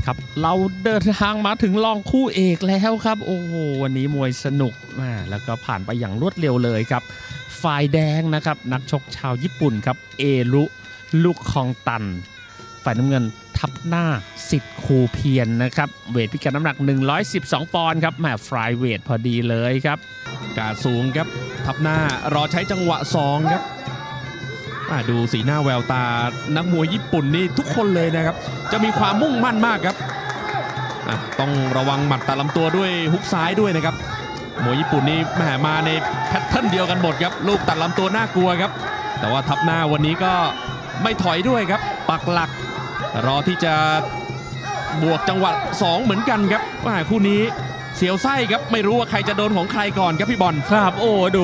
ครับเราเดินทางมาถึงรองคู่เอกแล้วครับโอ้โหวันนี้มวยสนุกแล้วก็ผ่านไปอย่างรวดเร็วเลยครับฝ่ายแดงนะครับนักชกชาวญี่ปุ่นครับเอรุลูกคองตันฝ่ายน้ำเงินทับหน้าสิทธิ์ครูเพียรนะครับเวทพิกัดน้ำหนัก112ปอนด์ครับฟลายเวทพอดีเลยครับกาดสูงครับทับหน้ารอใช้จังหวะ2ครับดูสีหน้าแววตานักมวยญี่ปุ่นนี่ทุกคนเลยนะครับจะมีความมุ่งมั่นมากครับต้องระวังหมัดตัดลำตัวด้วยฮุกซ้ายด้วยนะครับมวยญี่ปุ่นนี่มาในแพทเทิร์นเดียวกันหมดครับลูกตัดลำตัวน่ากลัวครับแต่ว่าทับหน้าวันนี้ก็ไม่ถอยด้วยครับปักหลักรอที่จะบวกจังหวะ2เหมือนกันครับคู่นี้เสียวไส้ครับไม่รู้ว่าใครจะโดนของใครก่อนครับพี่บอลครับโอ้ดู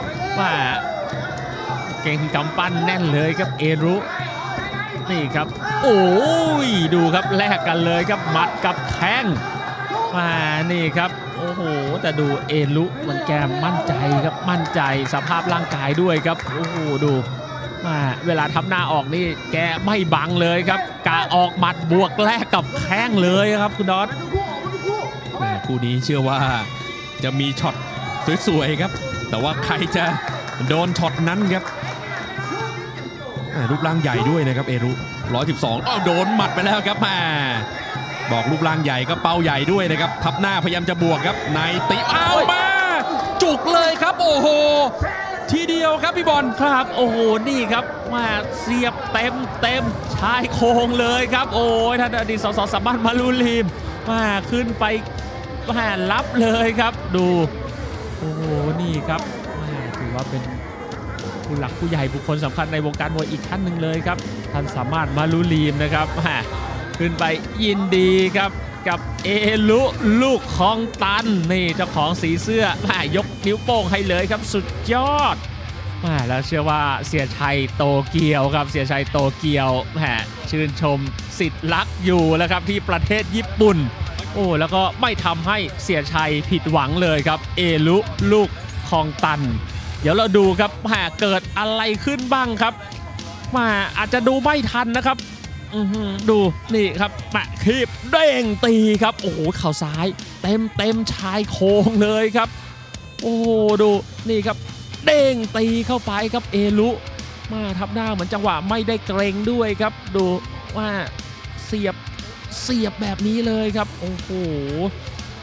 เก่งกำปั้นแน่นเลยครับเอรุนี่ครับโอ้ยดูครับแลกกันเลยครับหมัดกับแข้งนี่ครับโอ้โหแต่ดูเอรุมันแกมั่นใจครับมั่นใจสภาพร่างกายด้วยครับโอ้โหดูเวลาทำหน้าออกนี่แกไม่บังเลยครับกะออกหมัดบวกแลกกับแข้งเลยครับคุณดอสคู่นี้เชื่อว่าจะมีช็อตสวยๆครับแต่ว่าใครจะโดนช็อตนั้นครับรูปร่างใหญ่ด้วยนะครับเอรุ112โดนหมัดไปแล้วครับบอกรูปร่างใหญ่ก็เป้าใหญ่ด้วยนะครับทับหน้าพยายามจะบวกครับในตีมาจุกเลยครับโอ้โหทีเดียวครับพี่บอลครับโอ้โหนี่ครับเสียบเต็มชายโครงเลยครับโอ้ยท่านอดีตส.สมานมารุลีมขึ้นไปรับเลยครับดูโอ้โหนี่ครับถือว่าเป็นผู้หลักผู้ใหญ่บุคคลสำคัญในวงการมวยอีกท่านหนึ่งเลยครับท่านสามารถมารุลีมนะครับขึ้นไปยินดีครับกับเอรุลูกคองตันนี่เจ้าของสีเสื้อยกนิ้วโป้งให้เลยครับสุดยอดแล้วเชื่อว่าเสียชัยโตเกียวครับเสียชัยโตเกียวชื่นชมสิทธิ์รักอยู่แล้วครับที่ประเทศญี่ปุ่นโอ้แล้วก็ไม่ทำให้เสียชัยผิดหวังเลยครับเอรุลูกคองตันเดี๋ยวเราดูครับเกิดอะไรขึ้นบ้างครับอาจจะดูไม่ทันนะครับดูนี่ครับคีบเด้งตีครับโอ้โหเข่าซ้ายเต็มชายโครงเลยครับโอ้ดูนี่ครับเด้งตีเข้าไปครับเอรุทับหน้าเหมือนจังหวะไม่ได้เกรงด้วยครับดูเสียบแบบนี้เลยครับโอ้โห